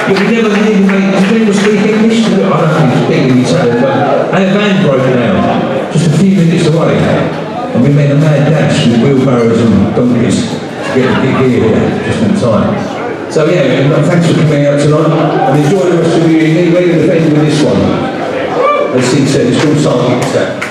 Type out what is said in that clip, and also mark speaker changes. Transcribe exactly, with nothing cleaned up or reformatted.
Speaker 1: But we never nearly made, did people speak English? I don't think it's big in Italian, but our van broke down just a few minutes away. And we made a mad dash with wheelbarrows and donkeys to get the gig here just in time. So yeah, thanks for coming out tonight and enjoy the rest of your evening. We're going to end with this one. Let's see, it's called Sergeant Attack.